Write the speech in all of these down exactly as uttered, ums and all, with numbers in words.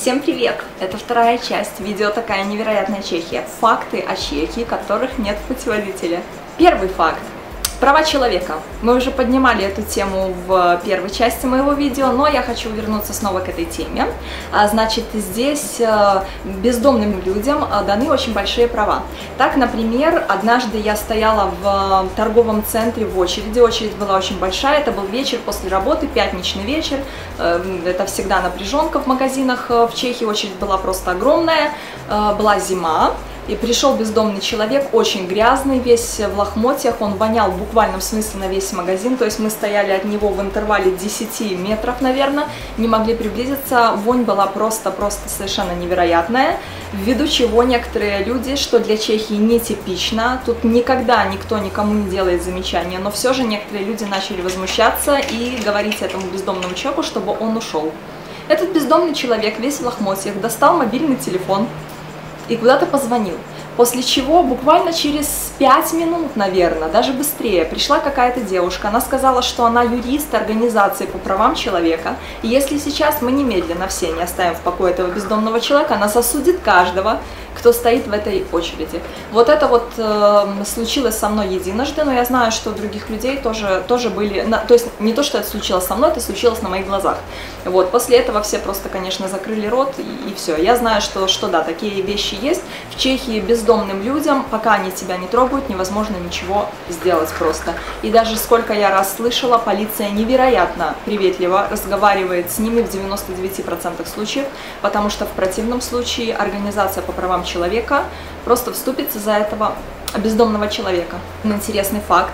Всем привет! Это вторая часть видео «Такая невероятная Чехия». Факты о Чехии, которых нет в путеводителе. Первый факт. Права человека. Мы уже поднимали эту тему в первой части моего видео, но я хочу вернуться снова к этой теме. Значит, здесь бездомным людям даны очень большие права. Так, например, однажды я стояла в торговом центре в очереди. Очередь была очень большая, это был вечер после работы, пятничный вечер. Это всегда напряженка в магазинах в Чехии, очередь была просто огромная. Была зима. И пришел бездомный человек, очень грязный, весь в лохмотьях, он вонял в буквальном смысле на весь магазин, то есть мы стояли от него в интервале десяти метров, наверное, не могли приблизиться, вонь была просто-просто совершенно невероятная, ввиду чего некоторые люди, что для Чехии нетипично, тут никогда никто никому не делает замечания, но все же некоторые люди начали возмущаться и говорить этому бездомному человеку, чтобы он ушел. Этот бездомный человек, весь в лохмотьях, достал мобильный телефон и куда-то позвонил. После чего буквально через пять минут, наверное, даже быстрее, пришла какая-то девушка. Она сказала, что она юрист организации по правам человека. И если сейчас мы немедленно все не оставим в покое этого бездомного человека, она засудит каждого, кто стоит в этой очереди. Вот это вот э, случилось со мной единожды, но я знаю, что у других людей тоже, тоже были... На, то есть не то, что это случилось со мной, это случилось на моих глазах. Вот, после этого все просто, конечно, закрыли рот, и, и все. Я знаю, что, что да, такие вещи есть. В Чехии бездомным людям, пока они тебя не трогают, невозможно ничего сделать просто. И даже сколько я раз слышала, полиция невероятно приветливо разговаривает с ними в девяноста девяти процентах случаев, потому что в противном случае организация по правам человека просто вступится за этого бездомного человека. Интересный факт.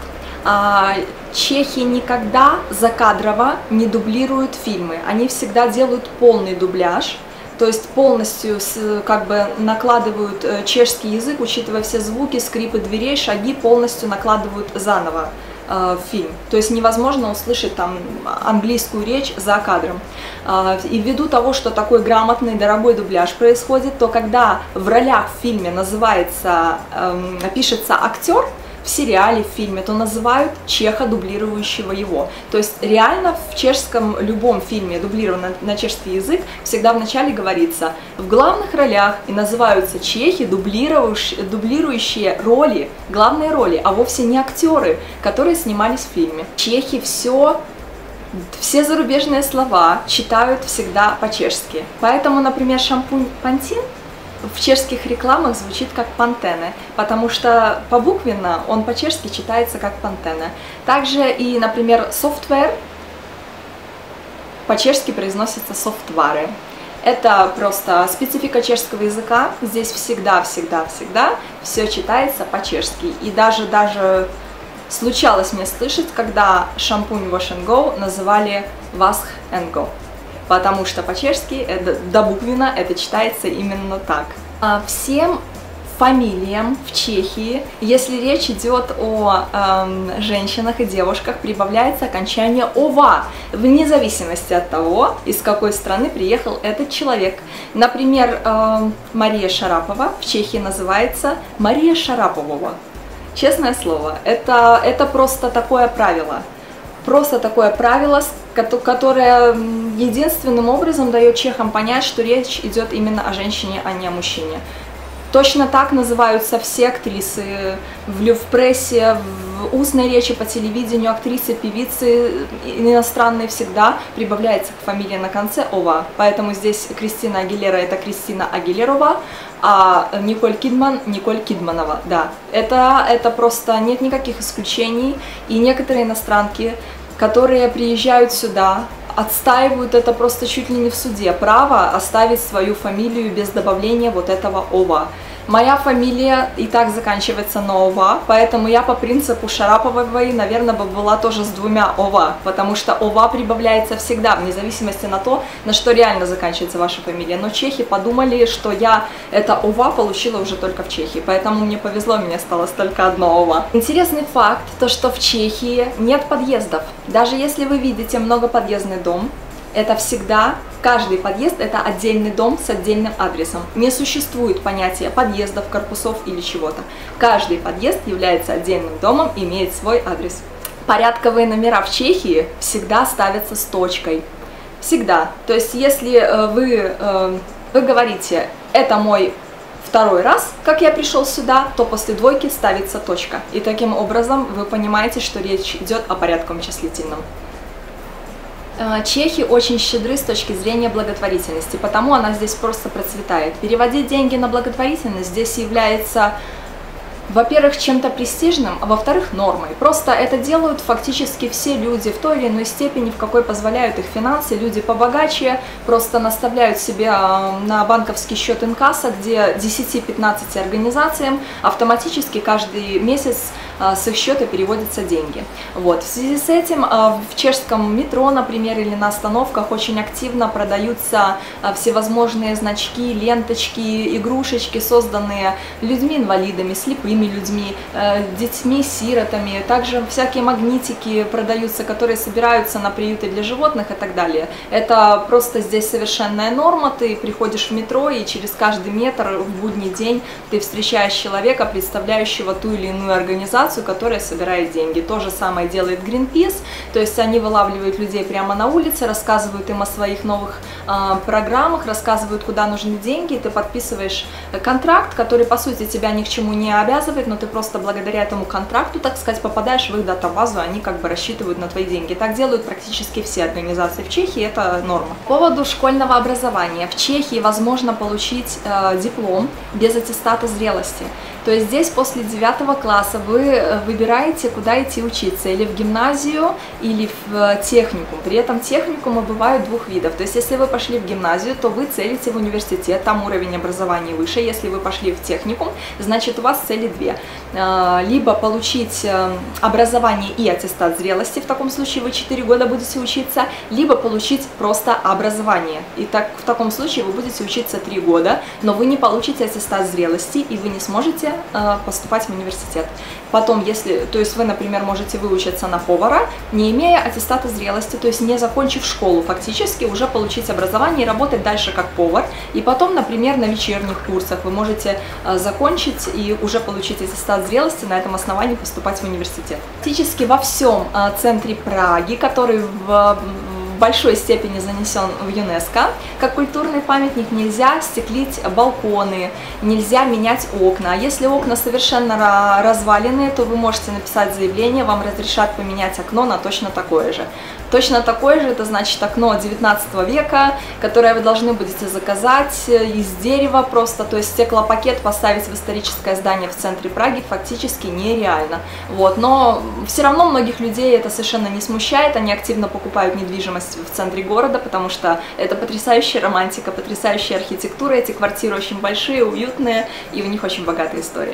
Чехи никогда закадрово не дублируют фильмы, они всегда делают полный дубляж. То есть полностью как бы накладывают чешский язык, учитывая все звуки, скрипы дверей, шаги, полностью накладывают заново э, в фильм. То есть невозможно услышать там английскую речь за кадром. Э, и ввиду того, что такой грамотный, дорогой дубляж происходит, то когда в ролях в фильме называется, э, пишется актер, в сериале, в фильме, то называют чеха, дублирующего его. То есть реально в чешском любом фильме, дублированном на чешский язык, всегда вначале говорится в главных ролях и называются чехи, дублирующие, дублирующие роли, главные роли, а вовсе не актеры, которые снимались в фильме. Чехи все... Все зарубежные слова читают всегда по-чешски. Поэтому, например, шампунь Pantene в чешских рекламах звучит как Пантене, потому что побуквенно он по-чешски читается как Пантене. Также и, например, софтвер по-чешски произносится софтвары. Это просто специфика чешского языка. Здесь всегда-всегда-всегда все читается по-чешски. И даже, даже случалось мне слышать, когда шампунь Wash and Go называли Wash and Go. Потому что по-чешски, это, добуквенно, это читается именно так. Всем фамилиям в Чехии, если речь идет о э, женщинах и девушках, прибавляется окончание «ова», вне зависимости от того, из какой страны приехал этот человек. Например, э, Мария Шарапова в Чехии называется Мария Шараповова. Честное слово, это, это просто такое правило. Просто такое правило, которое единственным образом дает чехам понять, что речь идет именно о женщине, а не о мужчине. Точно так называются все актрисы в, в прессе, в устной речи, по телевидению, актрисы, певицы иностранные всегда прибавляется к фамилии на конце «ова». Поэтому здесь Кристина Агилера – это Кристина Агилерова, а Николь Кидман – Николь Кидманова. Да, это, это просто нет никаких исключений. И некоторые иностранки, которые приезжают сюда, отстаивают это просто чуть ли не в суде, право оставить свою фамилию без добавления вот этого «ова». Моя фамилия и так заканчивается на «ова», поэтому я по принципу Шараповой, наверное, бы была тоже с двумя «ова», потому что «ова» прибавляется всегда, вне зависимости на то, на что реально заканчивается ваша фамилия. Но чехи подумали, что я это «ова» получила уже только в Чехии, поэтому мне повезло, мне осталось только одно «ова». Интересный факт, то что в Чехии нет подъездов. Даже если вы видите многоподъездный дом, это всегда, каждый подъезд это отдельный дом с отдельным адресом. Не существует понятия подъездов, корпусов или чего-то. Каждый подъезд является отдельным домом и имеет свой адрес. Порядковые номера в Чехии всегда ставятся с точкой. Всегда. То есть, если вы вы говорите, это мой второй раз, как я пришел сюда, то после двойки ставится точка. И таким образом вы понимаете, что речь идет о порядковом числительном. Чехи очень щедры с точки зрения благотворительности, потому она здесь просто процветает. Переводить деньги на благотворительность здесь является, во-первых, чем-то престижным, а во-вторых, нормой. Просто это делают фактически все люди в той или иной степени, в какой позволяют их финансы. Люди побогаче просто наставляют себе на банковский счет инкасса, где десяти-пятнадцати организациям автоматически каждый месяц с их счета переводятся деньги. Вот. В связи с этим в чешском метро, например, или на остановках очень активно продаются всевозможные значки, ленточки, игрушечки, созданные людьми-инвалидами, слепыми людьми, детьми, сиротами. Также всякие магнитики продаются, которые собираются на приюты для животных и так далее. Это просто здесь совершенная норма. Ты приходишь в метро, и через каждый метр в будний день ты встречаешь человека, представляющего ту или иную организацию, которая собирает деньги. То же самое делает Greenpeace, то есть они вылавливают людей прямо на улице, рассказывают им о своих новых э, программах, рассказывают, куда нужны деньги, и ты подписываешь контракт, который, по сути, тебя ни к чему не обязывает, но ты просто благодаря этому контракту, так сказать, попадаешь в их датабазу, они как бы рассчитывают на твои деньги. Так делают практически все организации в Чехии, это норма. По поводу школьного образования. В Чехии возможно получить э, диплом без аттестата зрелости. То есть здесь после девятого класса вы выбираете, куда идти учиться, или в гимназию, или в техникум. При этом техникумы бывают двух видов. То есть если вы пошли в гимназию, то вы целите в университет, там уровень образования выше. Если вы пошли в техникум, значит у вас цели две. Либо получить образование и аттестат зрелости, в таком случае вы четыре года будете учиться, либо получить просто образование. И так, в таком случае вы будете учиться три года, но вы не получите аттестат зрелости, и вы не сможете поступать в университет. Потом, если, то есть вы, например, можете выучиться на повара, не имея аттестата зрелости, то есть не закончив школу, фактически уже получить образование и работать дальше как повар. И потом, например, на вечерних курсах вы можете закончить и уже получить аттестат зрелости, на этом основании поступать в университет. Фактически во всем центре Праги, который в в большой степени занесен в ЮНЕСКО, как культурный памятник, нельзя стеклить балконы, нельзя менять окна. Если окна совершенно разваленные, то вы можете написать заявление, вам разрешат поменять окно на точно такое же. Точно такое же, это значит окно девятнадцатого века, которое вы должны будете заказать из дерева просто, то есть стеклопакет поставить в историческое здание в центре Праги фактически нереально. Вот. Но все равно многих людей это совершенно не смущает, они активно покупают недвижимость в центре города, потому что это потрясающая романтика, потрясающая архитектура, эти квартиры очень большие, уютные, и у них очень богатая история.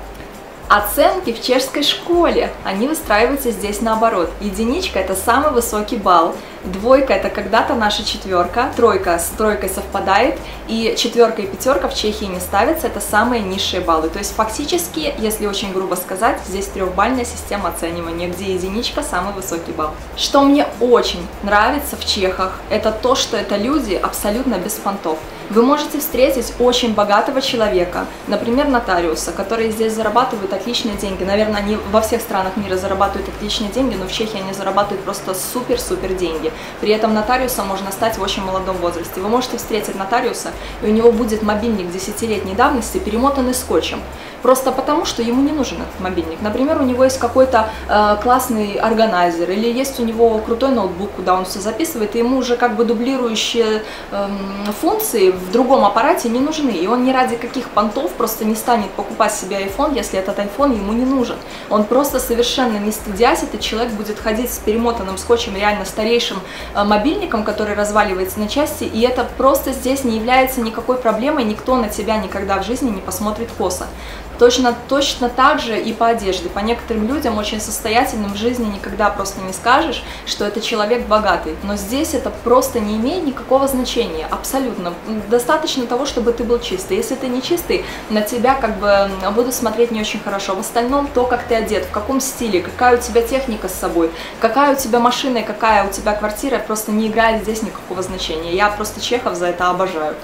Оценки в чешской школе, они выстраиваются здесь наоборот. Единичка – это самый высокий балл, двойка – это когда-то наша четверка, тройка с тройкой совпадает, и четверка и пятерка в Чехии не ставятся, это самые низшие баллы. То есть фактически, если очень грубо сказать, здесь трехбальная система оценивания, где единичка – самый высокий балл. Что мне очень нравится в чехах, это то, что это люди абсолютно без понтов. Вы можете встретить очень богатого человека, например, нотариуса, которые здесь зарабатывают отличные деньги. Наверное, они во всех странах мира зарабатывают отличные деньги, но в Чехии они зарабатывают просто супер-супер деньги. При этом нотариусом можно стать в очень молодом возрасте. Вы можете встретить нотариуса, и у него будет мобильник десятилетней давности, перемотанный скотчем. Просто потому, что ему не нужен этот мобильник. Например, у него есть какой-то э, классный органайзер, или есть у него крутой ноутбук, куда он все записывает, и ему уже как бы дублирующие э, функции в другом аппарате не нужны. И он ни ради каких понтов просто не станет покупать себе iPhone, если этот iPhone ему не нужен. Он просто совершенно не стыдясь, этот человек будет ходить с перемотанным скотчем, реально старейшим э, мобильником, который разваливается на части, и это просто здесь не является никакой проблемой, никто на тебя никогда в жизни не посмотрит косо. Точно, точно так же и по одежде. По некоторым людям, очень состоятельным, в жизни никогда просто не скажешь, что это человек богатый. Но здесь это просто не имеет никакого значения, абсолютно. Достаточно того, чтобы ты был чистый. Если ты не чистый, на тебя как бы будут смотреть не очень хорошо. В остальном то, как ты одет, в каком стиле, какая у тебя техника с собой, какая у тебя машина и какая у тебя квартира, просто не играет здесь никакого значения. Я просто чехов за это обожаю.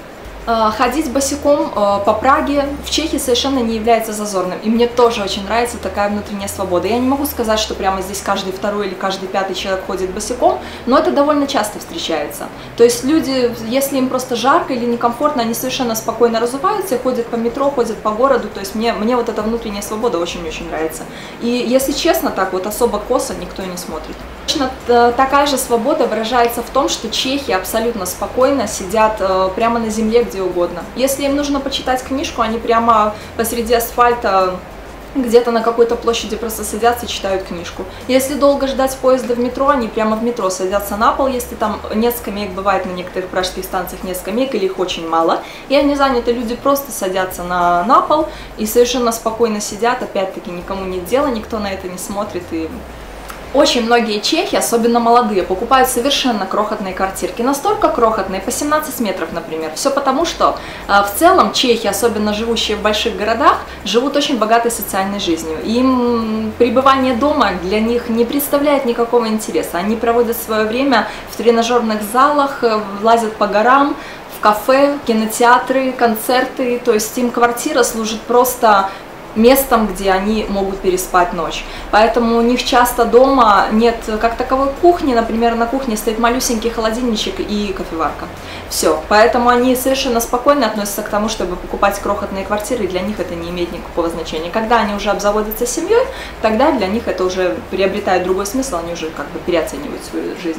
Ходить босиком по Праге в Чехии совершенно не является зазорным, и мне тоже очень нравится такая внутренняя свобода. Я не могу сказать, что прямо здесь каждый второй или каждый пятый человек ходит босиком, но это довольно часто встречается. То есть люди, если им просто жарко или некомфортно, они совершенно спокойно разуваются, ходят по метро, ходят по городу, то есть мне, мне вот эта внутренняя свобода очень-очень нравится. И если честно, так вот особо косо никто не смотрит. Точно такая же свобода выражается в том, что чехи абсолютно спокойно сидят прямо на земле, где угодно. Если им нужно почитать книжку, они прямо посреди асфальта где-то на какой-то площади просто садятся и читают книжку. Если долго ждать поезда в метро, они прямо в метро садятся на пол, если там нет скамеек, бывает на некоторых пражских станциях нет скамеек или их очень мало, и они заняты, люди просто садятся на, на пол и совершенно спокойно сидят, опять-таки никому нет дела, никто на это не смотрит. И очень многие чехи, особенно молодые, покупают совершенно крохотные квартирки, настолько крохотные, по семнадцать метров, например. Все потому, что э, в целом чехи, особенно живущие в больших городах, живут очень богатой социальной жизнью. Им пребывание дома для них не представляет никакого интереса. Они проводят свое время в тренажерных залах, лазят по горам, в кафе, кинотеатры, концерты. То есть им квартира служит просто местом, где они могут переспать ночь. Поэтому у них часто дома нет как таковой кухни, например, на кухне стоит малюсенький холодильничек и кофеварка. Все. Поэтому они совершенно спокойно относятся к тому, чтобы покупать крохотные квартиры, и для них это не имеет никакого значения. Когда они уже обзаводятся семьей, тогда для них это уже приобретает другой смысл, они уже как бы переоценивают свою жизнь.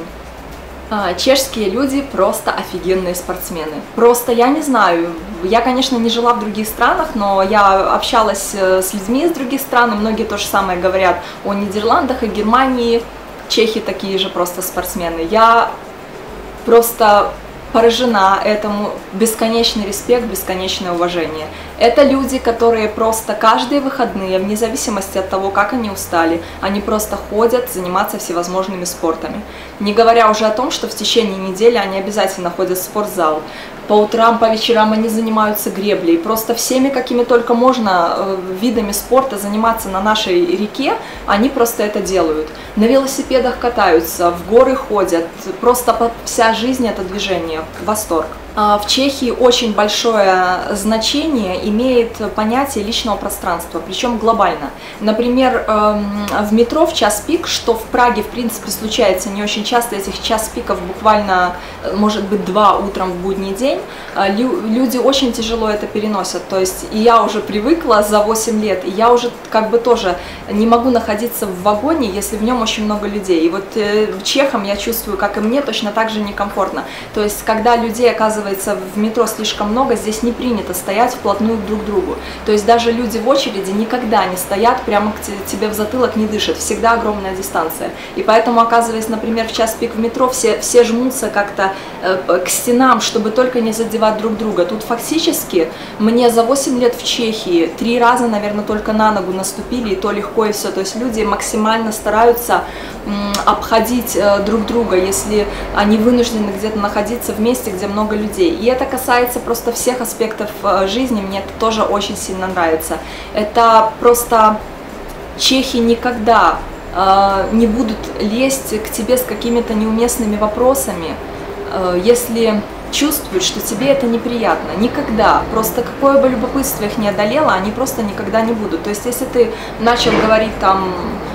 Чешские люди просто офигенные спортсмены. Просто я не знаю, я, конечно, не жила в других странах, но я общалась с людьми из других стран, и многие то же самое говорят о Нидерландах и Германии. Чехи такие же просто спортсмены. Я просто поражена этому, бесконечный респект, бесконечное уважение. Это люди, которые просто каждые выходные, вне зависимости от того, как они устали, они просто ходят заниматься всевозможными спортами. Не говоря уже о том, что в течение недели они обязательно ходят в спортзал. По утрам, по вечерам они занимаются греблей. Просто всеми, какими только можно видами спорта заниматься на нашей реке, они просто это делают. На велосипедах катаются, в горы ходят. Просто вся жизнь это движение. Восторг. В Чехии очень большое значение имеет понятие личного пространства, причем глобально. Например, в метро в час пик, что в Праге в принципе случается не очень часто, этих час пиков буквально может быть два утром в будний день, люди очень тяжело это переносят. То есть и я уже привыкла за восемь лет, и я уже как бы тоже не могу находиться в вагоне, если в нем очень много людей. И вот чехам я чувствую, как и мне, точно так же некомфортно. То есть когда людей оказывается в метро слишком много, здесь не принято стоять вплотную друг к другу. То есть даже люди в очереди никогда не стоят прямо к тебе в затылок, не дышат. Всегда огромная дистанция. И поэтому, оказываясь, например, в час пик в метро, все, все жмутся как-то э, к стенам, чтобы только не задевать друг друга. Тут фактически мне за восемь лет в Чехии три раза, наверное, только на ногу наступили, и то легко, и все. То есть люди максимально стараются м, обходить э, друг друга, если они вынуждены где-то находиться в месте, где много людей. И это касается просто всех аспектов жизни, мне это тоже очень сильно нравится. Это просто чехи никогда э, не будут лезть к тебе с какими-то неуместными вопросами, э, если чувствуют, что тебе это неприятно. Никогда. Просто какое бы любопытство их не одолело, они просто никогда не будут. То есть если ты начал говорить там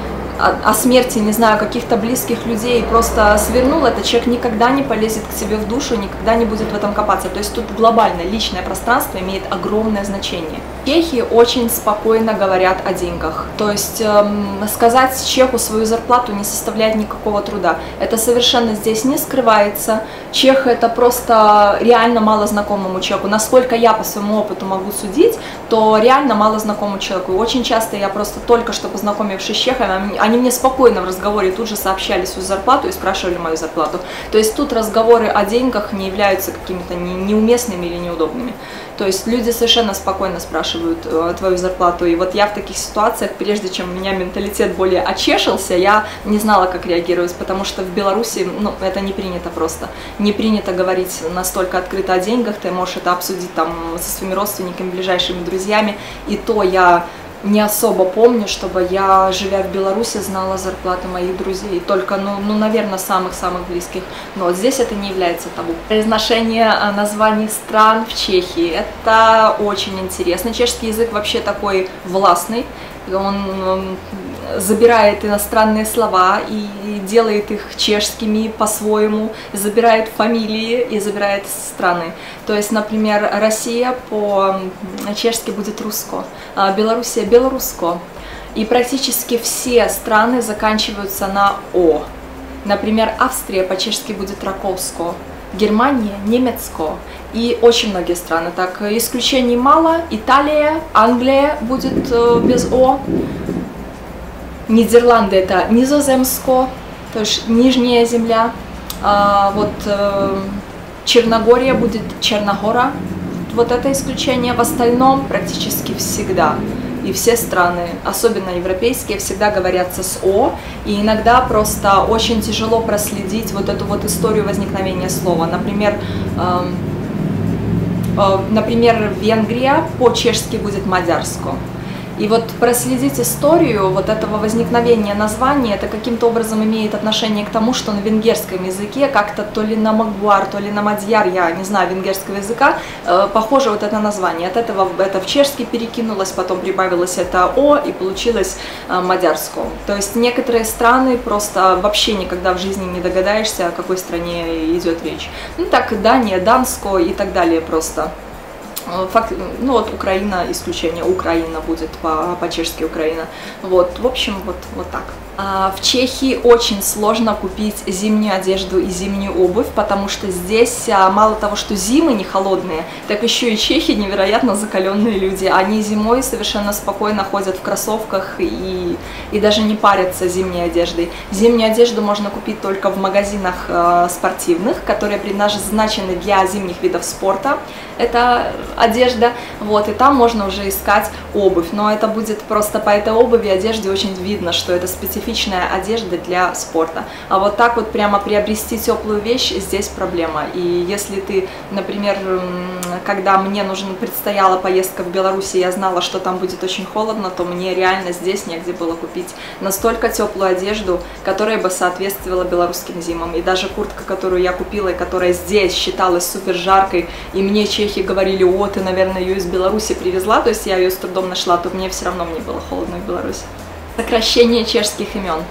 о смерти, не знаю, каких-то близких людей, просто свернул, этот человек никогда не полезет к тебе в душу, никогда не будет в этом копаться. То есть тут глобально личное пространство имеет огромное значение. Чехи очень спокойно говорят о деньгах. То есть эм, сказать чеху свою зарплату не составляет никакого труда. Это совершенно здесь не скрывается. Чех это просто реально мало знакомому человеку. Насколько я по своему опыту могу судить, то реально мало знакомому человеку. И очень часто я просто только что познакомившись с чехами, они мне спокойно в разговоре тут же сообщали свою зарплату и спрашивали мою зарплату. То есть тут разговоры о деньгах не являются какими-то неуместными или неудобными. То есть люди совершенно спокойно спрашивают э, твою зарплату. И вот я в таких ситуациях, прежде чем у меня менталитет более очешился, я не знала, как реагировать, потому что в Беларуси, ну, это не принято просто. Не принято говорить настолько открыто о деньгах, ты можешь это обсудить там со своими родственниками, ближайшими друзьями. И то я не особо помню, чтобы я, живя в Беларуси, знала зарплаты моих друзей. Только, ну, ну наверное, самых-самых близких. Но вот здесь это не является табу. Произношение названий стран в Чехии. Это очень интересно. Чешский язык вообще такой властный. Он забирает иностранные слова и делает их чешскими по-своему, забирает фамилии и забирает страны. То есть, например, Россия по-чешски будет руско, а Белоруссия белоруско. И практически все страны заканчиваются на О. Например, Австрия по-чешски будет раковско, Германия немецко. И очень многие страны. Так, исключений мало. Италия, Англия будет э, без О. Нидерланды это низоземско, то есть нижняя земля. А, вот э, Черногория будет Черногора. Вот это исключение. В остальном практически всегда. И все страны, особенно европейские, всегда говорятся с О. И иногда просто очень тяжело проследить вот эту вот историю возникновения слова. Например, э, э, например, Венгрия по-чешски будет мадярско. И вот проследить историю вот этого возникновения названия, это каким-то образом имеет отношение к тому, что на венгерском языке как-то то ли на магуар, то ли на мадьяр, я не знаю венгерского языка, э, похоже вот это название. От этого это в чешский перекинулось, потом прибавилось это О и получилось э, мадярско. То есть некоторые страны просто вообще никогда в жизни не догадаешься, о какой стране идет речь. Ну так, Дания, Данско и так далее просто. Факт, ну вот Украина исключение, Украина будет по-чешски Украина. Вот, в общем, вот, вот так. А в Чехии очень сложно купить зимнюю одежду и зимнюю обувь, потому что здесь мало того, что зимы не холодные, так еще и чехи невероятно закаленные люди. Они зимой совершенно спокойно ходят в кроссовках и, и даже не парятся зимней одеждой. Зимнюю одежду можно купить только в магазинах э, спортивных, которые предназначены для зимних видов спорта. Это одежда, вот, и там можно уже искать обувь, но это будет просто по этой обуви, одежде очень видно, что это специфичная одежда для спорта. А вот так вот прямо приобрести теплую вещь, здесь проблема. И если ты, например, когда мне нужна предстояла поездка в Беларусь, я знала, что там будет очень холодно, то мне реально здесь негде было купить настолько теплую одежду, которая бы соответствовала белорусским зимам. И даже куртка, которую я купила, и которая здесь считалась супер жаркой, и мне чехи говорили: о, ты, наверное, ее из Беларуси привезла, то есть я ее с трудом нашла, то мне все равно мне было холодно в Беларуси. Сокращение чешских имен.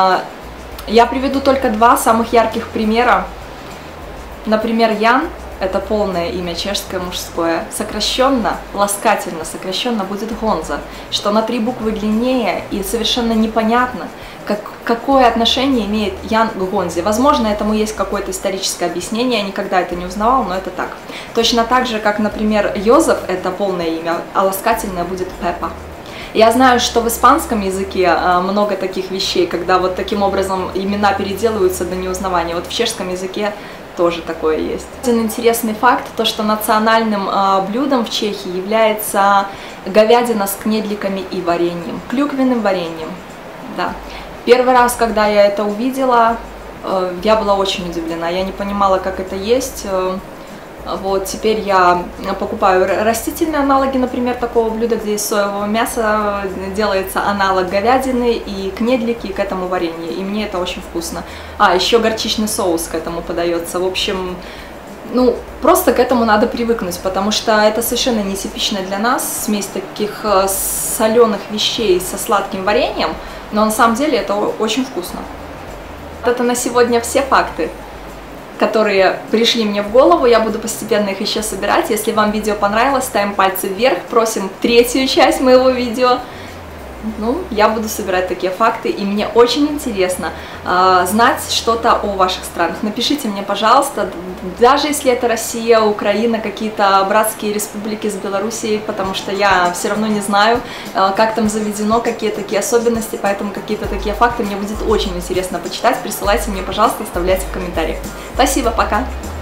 Я приведу только два самых ярких примера. Например, Ян – это полное имя чешское мужское. Сокращенно, ласкательно сокращенно будет Гонза, что на три буквы длиннее и совершенно непонятно, как, какое отношение имеет Ян к Гонзе. Возможно, этому есть какое-то историческое объяснение, я никогда это не узнавала, но это так. Точно так же, как, например, Йозеф – это полное имя, а ласкательное будет Пеппа. Я знаю, что в испанском языке много таких вещей, когда вот таким образом имена переделываются до неузнавания. Вот в чешском языке тоже такое есть. Один интересный факт, то что национальным блюдом в Чехии является говядина с кнедликами и вареньем, клюквенным вареньем. Да. Первый раз, когда я это увидела, я была очень удивлена, я не понимала, как это есть. Вот, теперь я покупаю растительные аналоги, например, такого блюда, где из соевого мяса делается аналог говядины и кнедлики к этому варенью, и мне это очень вкусно. А, еще горчичный соус к этому подается. В общем, ну, просто к этому надо привыкнуть, потому что это совершенно нетипично для нас, смесь таких соленых вещей со сладким вареньем, но на самом деле это очень вкусно. Это на сегодня все факты, которые пришли мне в голову, я буду постепенно их еще собирать. Если вам видео понравилось, ставим пальцы вверх, просим третью часть моего видео. Ну, я буду собирать такие факты, и мне очень интересно э, знать что-то о ваших странах. Напишите мне, пожалуйста, даже если это Россия, Украина, какие-то братские республики с Белоруссией, потому что я все равно не знаю, э, как там заведено, какие такие особенности, поэтому какие-то такие факты мне будет очень интересно почитать. Присылайте мне, пожалуйста, оставляйте в комментариях. Спасибо, пока!